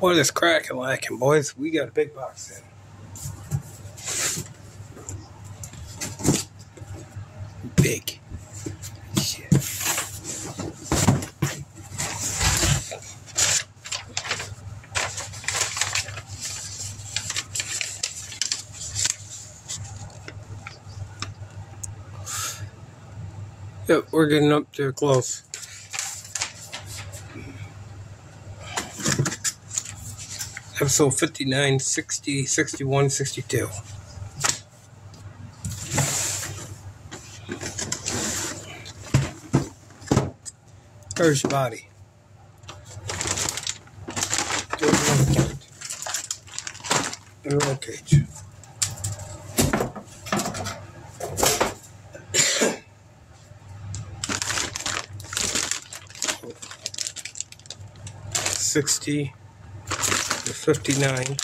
What is cracking lacking, boys? We got a big box in. Big. Shit. Yep, we're getting up there close. Episode 59, 60, 61, 62. There's your body. In a roll cage. $60 to $59.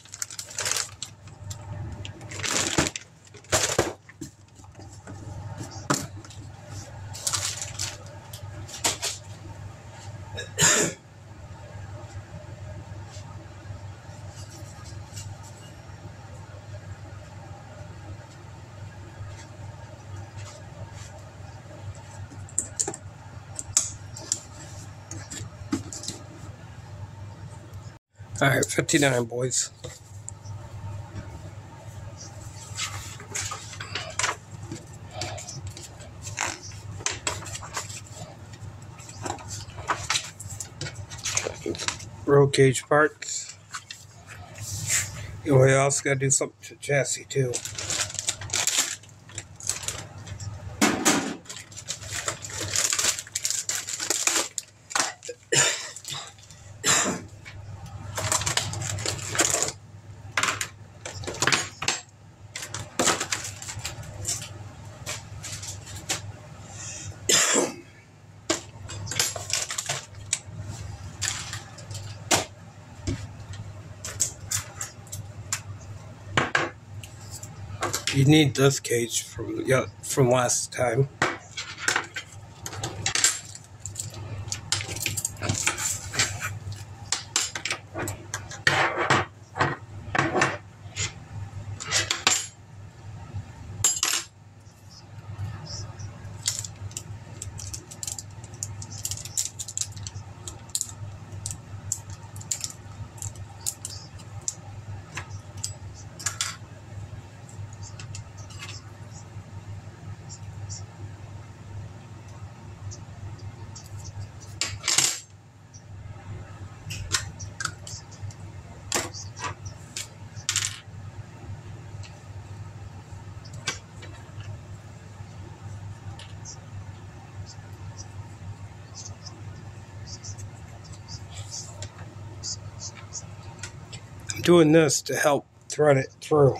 Alright, 59, boys. Roll cage parts. We also got to do something to the chassis, too. You need this cage from last time. I'm doing this to help thread it through.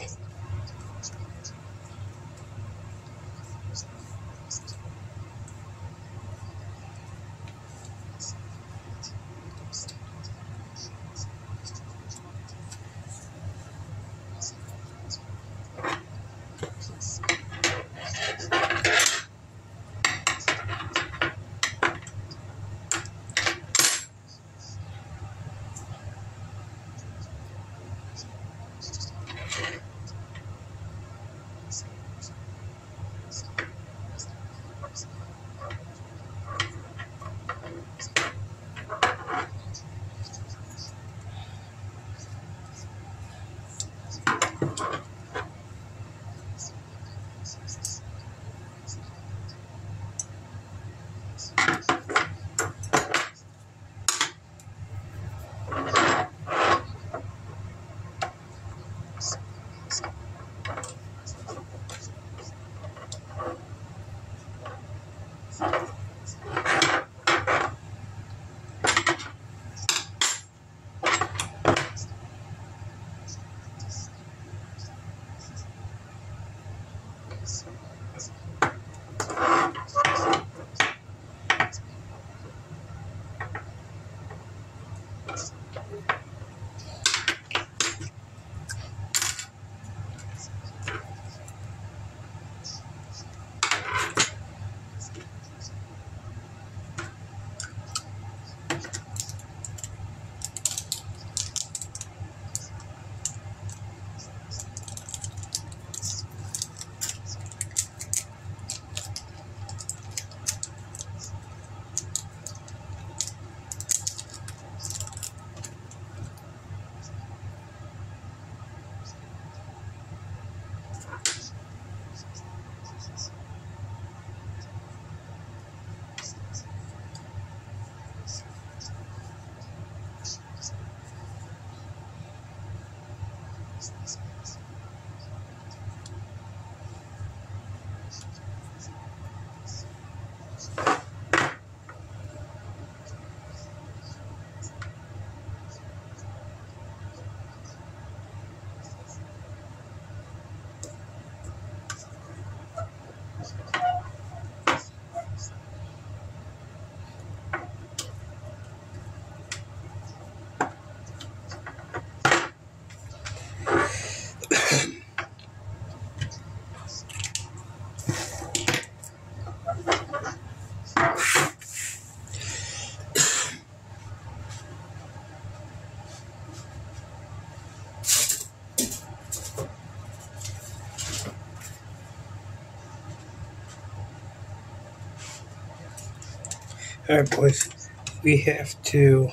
Alright, boys. We have to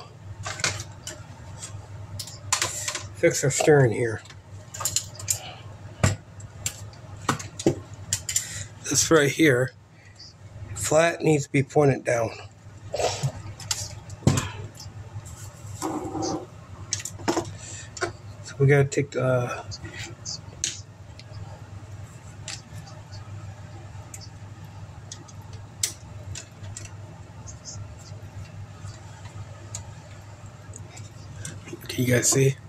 fix our steering here. This right here, flat, needs to be pointed down. So we gotta take the can you guys see?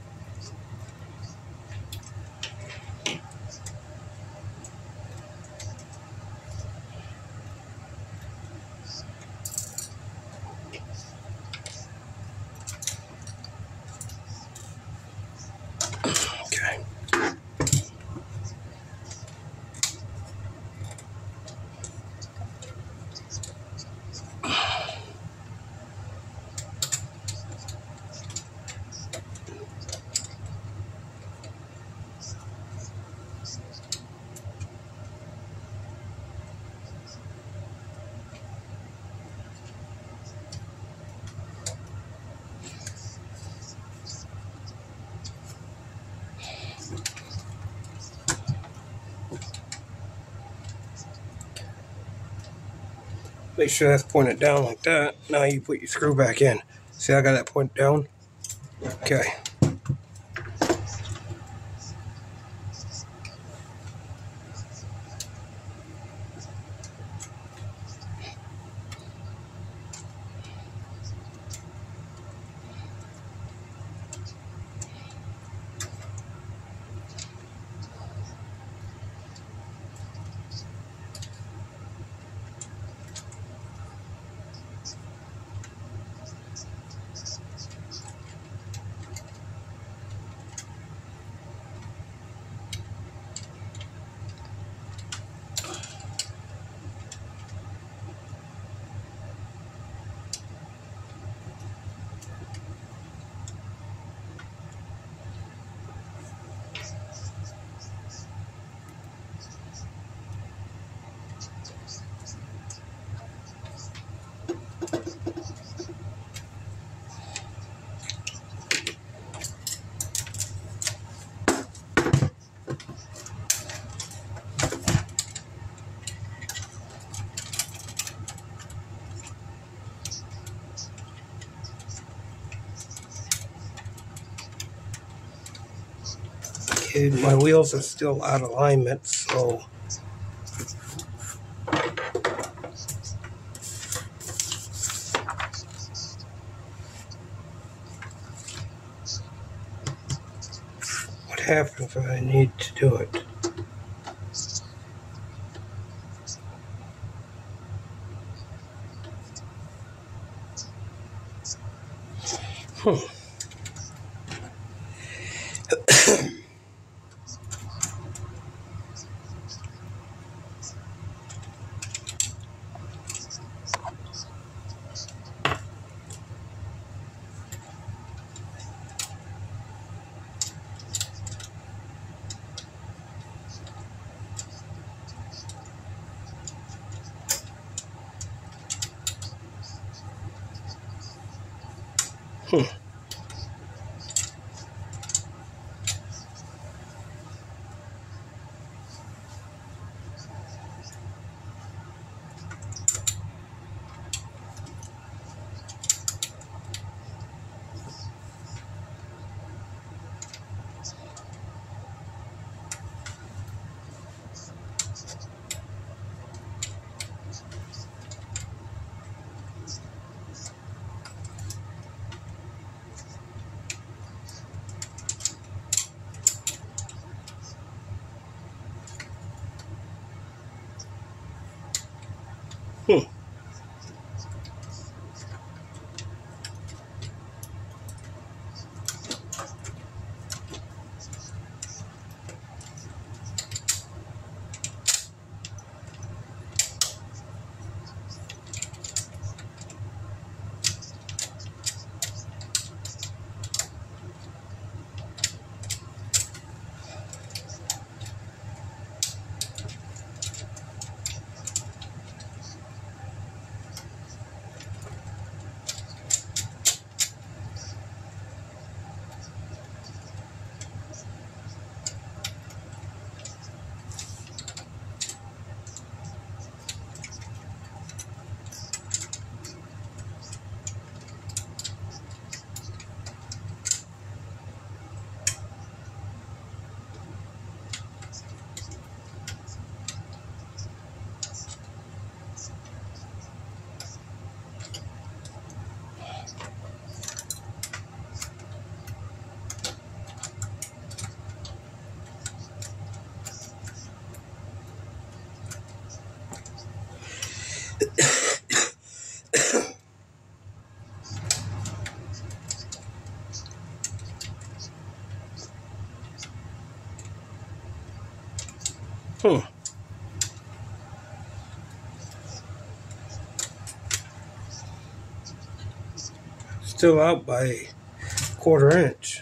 Okay. Make sure that's pointed down like that. Now you put your screw back in. See, I got that pointed down? Okay. Okay, my wheels are still out of alignment, so what happens if I need to do it? Hmm. Still out by a 1/4 inch.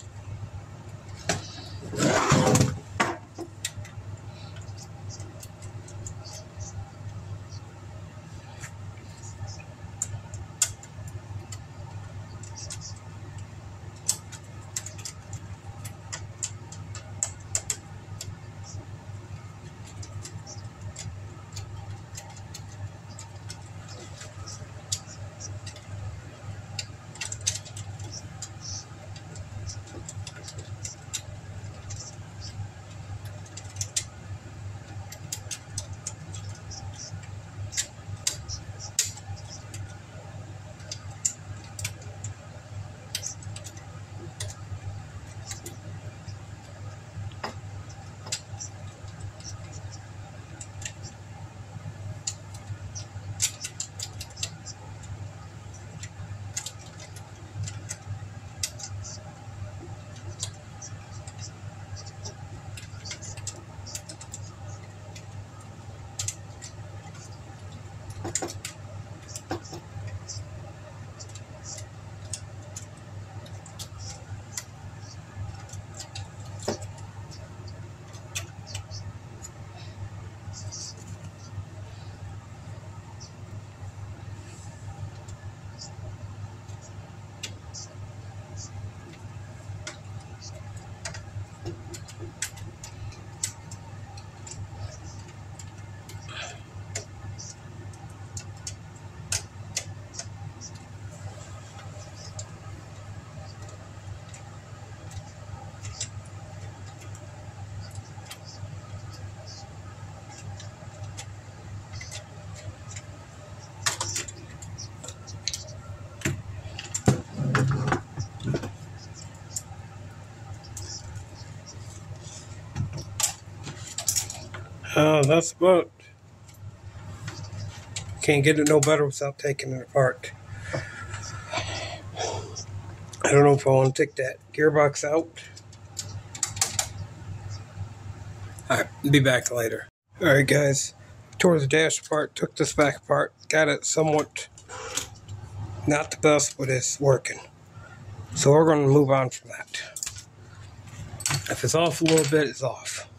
That's about. Can't get it no better without taking it apart. I don't know if I want to take that gearbox out. Alright, be back later. Alright guys, tore the dash apart, took this back apart, got it somewhat not the best, but it's working. So we're going to move on from that. If it's off a little bit, it's off.